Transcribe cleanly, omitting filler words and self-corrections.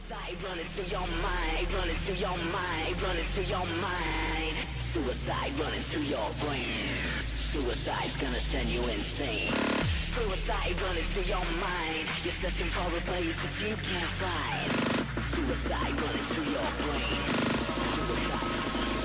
Suicide running through your mind, running through your mind, running through your mind. Suicide running through your brain. Suicide's gonna send you insane. Suicide running through your mind. You're searching for a place that you can't find. Suicide running through your brain. Suicide.